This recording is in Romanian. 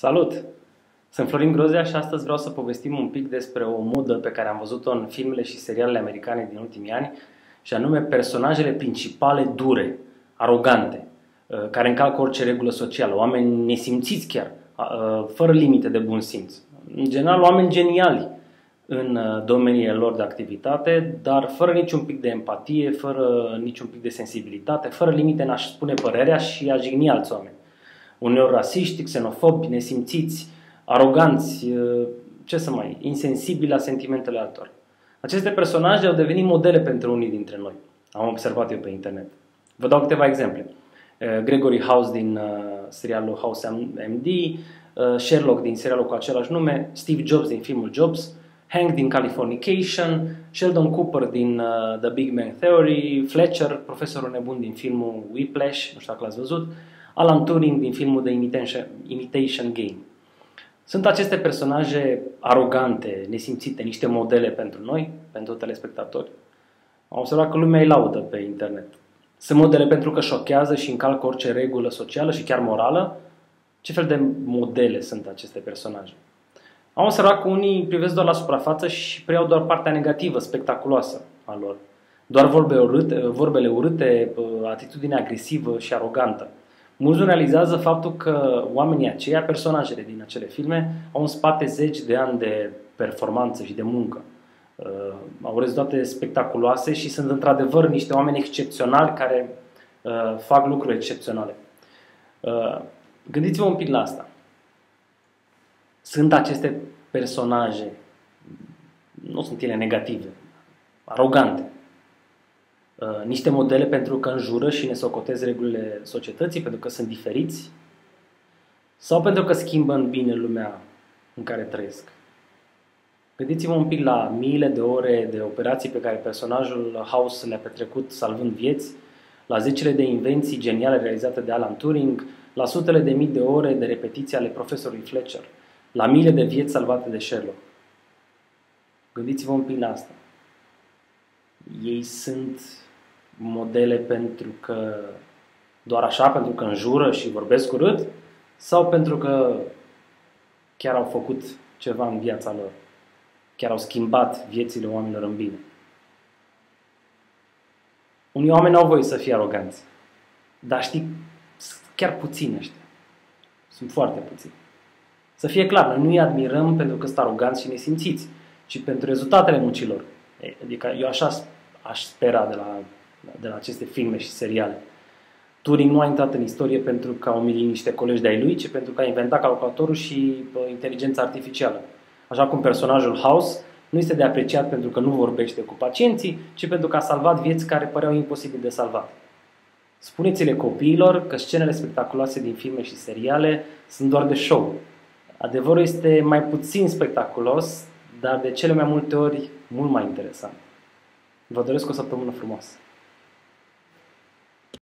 Salut! Sunt Florin Grozea și astăzi vreau să povestim un pic despre o modă pe care am văzut-o în filmele și serialele americane din ultimii ani, și anume personajele principale dure, arogante, care încalcă orice regulă socială, oameni nesimțiți chiar, fără limite de bun simț. În general, oameni geniali în domeniile lor de activitate, dar fără niciun pic de empatie, fără niciun pic de sensibilitate, fără limite în a-și spune părerea și a jigni alți oameni. Uneori rasiști, xenofobi, nesimțiți, aroganți, insensibili la sentimentele altor. Aceste personaje au devenit modele pentru unii dintre noi. Am observat eu pe internet. Vă dau câteva exemple. Gregory House din serialul House MD, Sherlock din serialul cu același nume, Steve Jobs din filmul Jobs, Hank din Californication, Sheldon Cooper din The Big Bang Theory, Fletcher, profesorul nebun din filmul Whiplash, nu știu dacă l-ați văzut, Alan Turing din filmul The Imitation Game. Sunt aceste personaje arogante, nesimțite, niște modele pentru noi, pentru telespectatori. Am observat că lumea îi laudă pe internet. Sunt modele pentru că șochează și încalcă orice regulă socială și chiar morală. Ce fel de modele sunt aceste personaje? Am observat că unii privesc doar la suprafață și preiau doar partea negativă, spectaculoasă a lor. Doar vorbele urâte, atitudine agresivă și arogantă. Mulți nu realizează faptul că oamenii aceia, personajele din acele filme, au în spate zeci de ani de performanță și de muncă. Au rezultate spectaculoase și sunt într-adevăr niște oameni excepționali care fac lucruri excepționale. Gândiți-vă un pic la asta. Sunt aceste personaje, nu sunt ele negative, arogante, niște modele pentru că înjură și ne socotez regulile societății, pentru că sunt diferiți, sau pentru că schimbă în bine lumea în care trăiesc? Gândiți-vă un pic la miile de ore de operații pe care personajul House le-a petrecut salvând vieți, la zecile de invenții geniale realizate de Alan Turing, la sutele de mii de ore de repetiții ale profesorului Fletcher, la miile de vieți salvate de Sherlock. Gândiți-vă un pic la asta. Ei sunt modele pentru că doar așa, pentru că înjură și vorbesc urât, sau pentru că chiar au făcut ceva în viața lor, chiar au schimbat viețile oamenilor în bine? Unii oameni au voie să fie aroganți, dar știi, chiar puțini ăștia. Sunt foarte puțini. Să fie clar, noi nu îi admirăm pentru că sunt aroganți și nesimțiți, ci pentru rezultatele muncilor. Adică eu așa aș spera de la aceste filme și seriale. Turing nu a intrat în istorie pentru că a umilit niște colegi de-ai lui, ci pentru că a inventat calculatorul și inteligența artificială. Așa cum personajul House nu este de apreciat pentru că nu vorbește cu pacienții, ci pentru că a salvat vieți care păreau imposibil de salvat. Spuneți-le copiilor că scenele spectaculoase din filme și seriale sunt doar de show. Adevărul este mai puțin spectaculos, dar de cele mai multe ori mult mai interesant. Vă doresc o săptămână frumoasă!